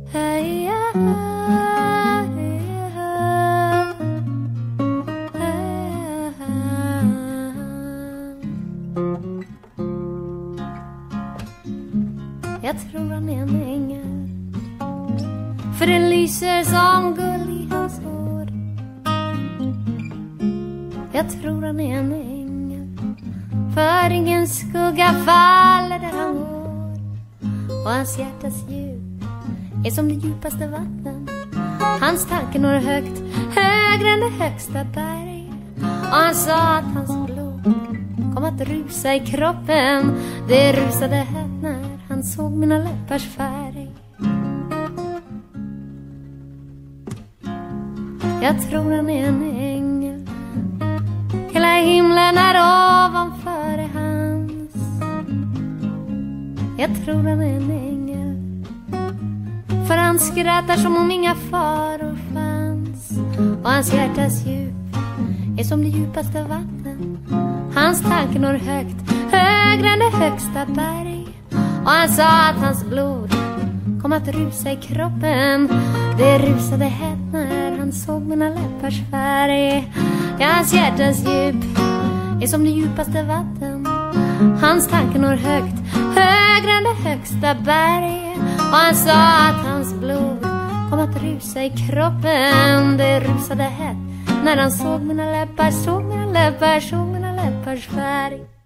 Jag tror han är en ängel, för det lyser som guld i hans hår. Jag tror han är en ängel, för ingen skugga faller där han går. Och hans hjärtas djup är som det djupaste vatten. Hans tanke når högt, högre än det högsta berg. Och han sa att hans blod kom att rusa i kroppen. Det rusade hett när han såg mina läppars färg. Jag tror han är en ängel, hela himlen är ovanför hans. Jag tror han är en ängel, för han skrattar som om inga faror fanns. Och hans hjärtas djup är som det djupaste vatten. Hans tanke når högt, högre än det högsta berg. Och han sa att hans blod kom att rusa i kroppen. Det rusade hett när han såg mina läppars färg. Ja, hans hjärtas djup är som det djupaste vatten. Hans tanke når högt, högre än det högsta berg. Och han sa att hans blod kom att rusa i kroppen. Det rusade hett när han såg mina läppar, såg mina läppars färg.